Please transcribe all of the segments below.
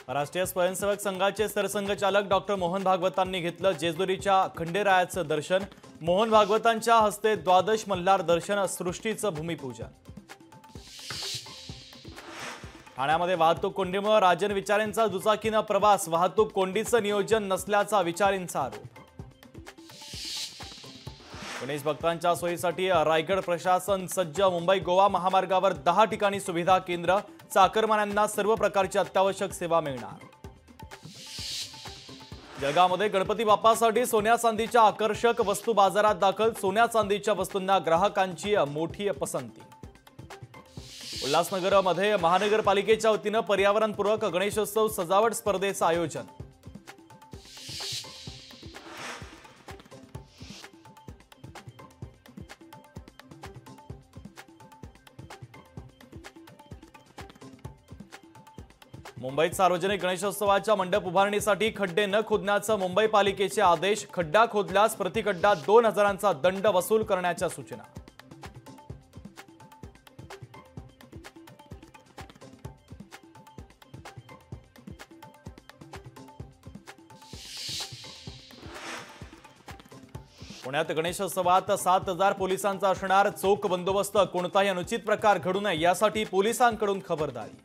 राष्ट्रीय स्वयंसेवक संघाचे सरसंघचालक डॉक्टर मोहन भागवतांनी घेतलं जेजुरीच्या खंडेरायाचं दर्शन। मोहन भागवतांच्या हस्ते द्वादश मल्हार दर्शन, सृष्टीचं भूमिपूजन। ठाण्यामध्ये वाहतूक कोंडीमुळे राजन विचारेंचा दुचाकीनं प्रवास, वाहतूक कोंडीचं नियोजन नसल्याचा विचारेंचा आरोप। गणेश भक्तांच्या सोयीसाठी रायगड प्रशासन सज्ज, मुंबई गोवा महामार्गावर 10 ठिकाणी सुविधा केंद्र, चाकरमान्यांना सर्व प्रकारची अत्यावश्यक सेवा मिळणार। जळगावमध्ये गणपती बाप्पासाठी सोन्या चांदीच्या आकर्षक वस्तू बाजारात दाखल, सोन्या चांदीच्या वस्तूंना ग्राहकांची मोठी पसंती। उल्हासनगरमध्ये महानगरपालिकेच्या वतीनं पर्यावरणपूरक गणेशोत्सव सजावट स्पर्धेचं आयोजन। मुंबईत सार्वजनिक गणेशोत्सवाच्या मंडप उभारणीसाठी खड्डे न खोदण्याचा मुंबई पालिकेचे आदेश, खड्डा खोदल्यास प्रतिखड्डा 2000चा दंड वसूल करण्याच्या सूचना। पुण्यात गणेशोत्सवात 7000 पोलिसांचा असणार चोख बंदोबस्त, कोणताही अनुचित प्रकार घडू नये यासाठी पोलिसांकडून खबरदारी।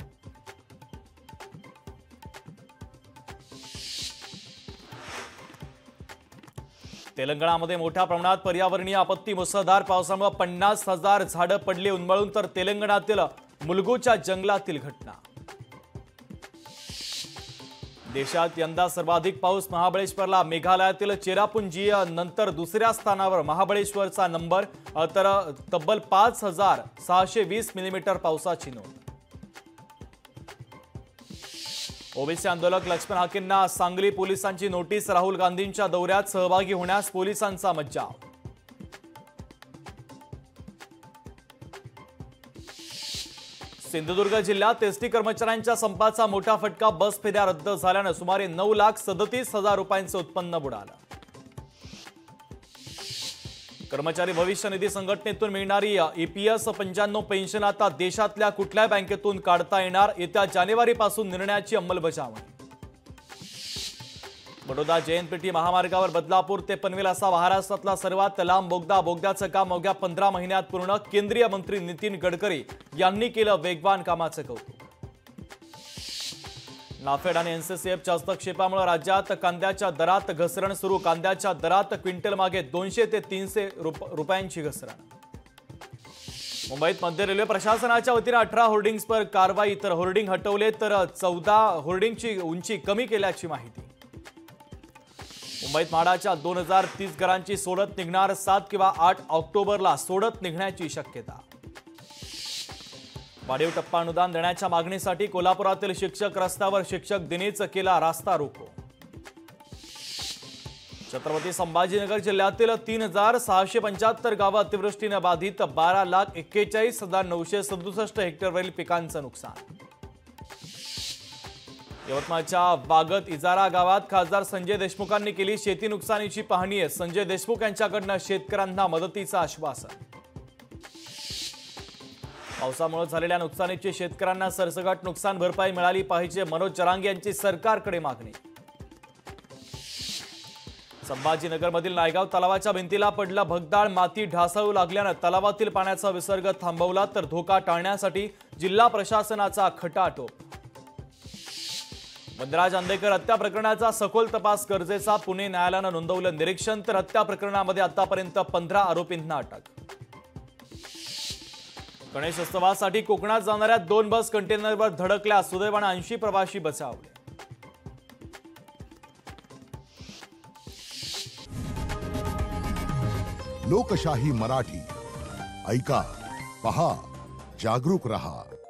तेलंगणामध्ये मोठ्या प्रमाणात पर्यावरणीय आपत्ती, मुसळधार पावसामुळे 50,000 झाडं पडली उन्मळून, तर तेलंगणातील मुलगूच्या जंगलातील घटना। देशात यंदा सर्वाधिक पाऊस महाबळेश्वरला, मेघालयातील चेरापुंजी नंतर दुसऱ्या स्थानावर महाबळेश्वरचा नंबर, तर तब्बल 5620 मिलीमीटर पावसाची नोंद। ओबीसी आंदोलक लक्ष्मण हाकेंना सांगली पोलिसांची नोटीस, राहुल गांधींच्या दौऱ्यात सहभागी होण्यास पोलिसांचा मज्जाव। सिंधुदुर्ग जिल्ह्यात एसटी कर्मचाऱ्यांच्या संपाचा मोठा फटका, बस फेऱ्या रद्द झाल्यानं सुमारे 9,37,000 रुपयांचं उत्पन्न बुडालं। कर्मचारी भविष्य निधी संघटनेतून मिळणारी ईपीएस 95 पेन्शन आता देशातल्या कुठल्या बँकेतून काढता येणार, येत्या जानेवारीपासून निर्णयाची अंमलबजावणी। बडोदा जेएनपीटी महामार्गावर बदलापूर ते पनवेल असा महाराष्ट्रातला सर्वात लांब बोगदा, बोगद्याचं काम अवघ्या 15 महिन्यात पूर्ण, केंद्रीय मंत्री नितीन गडकरी यांनी केलं वेगवान कामाचं कौतुक। नाफेड आणि एनसीसीएफच्या हस्तक्षेपामुळे राज्यात कांद्याच्या दरात घसरण सुरू, कांद्याच्या दरात क्विंटल मागे 200 ते 300 रुपयांची घसरण। मुंबईत मध्य रेल्वे प्रशासनाच्या वतीने 18 होर्डिंग्सवर कारवाई, तर होर्डिंग हटवले तर 14 होर्डिंगची उंची कमी केल्याची माहिती। मुंबईत म्हाडाच्या 2030 घरांची सोडत निघणार, 7 किंवा 8 ऑक्टोबरला सोडत निघण्याची शक्यता। वाढीव टप्पा अनुदान देण्याच्या मागणीसाठी कोल्हापुरातील शिक्षक रस्त्यावर, शिक्षक दिनीच केला रास्ता रोको। छत्रपती संभाजीनगर जिल्ह्यातील 3675 गावं अतिवृष्टीने बाधित, 12,41,967 हेक्टरवरील पिकांचं नुकसान। यवतमाळच्या बागत इजारा गावात खासदार संजय देशमुखांनी केली शेती नुकसानीची पाहणी, संजय देशमुख यांच्याकडून शेतकऱ्यांना मदतीचं आश्वासन। पावसामुळे झालेल्या नुकसानीची शेतकऱ्यांना सरसकट नुकसान भरपाई मिळाली पाहिजे, मनोज जरांगे यांची सरकारकडे मागणी। संभाजीनगरमधील नायगाव तलावाच्या भिंतीला पडलं भगदाड, माती ढासळू लागल्यानं तलावातील पाण्याचा विसर्ग थांबवला, तर धोका टाळण्यासाठी जिल्हा प्रशासनाचा खटाटोप। वनराज आंदेकर हत्या प्रकरणाचा सखोल तपास गरजेचा, पुणे न्यायालयानं नोंदवलं निरीक्षण, तर हत्या प्रकरणामध्ये आतापर्यंत 15 आरोपींना अटक। गणेशोत्सवासाठी कोकणात जाणाऱ्या 2 बस कंटेनरवर धडकल्या, सुदैवाने 80 प्रवासी बचावले। लोकशाही मराठी ऐका, पहा, जागरूक रहा।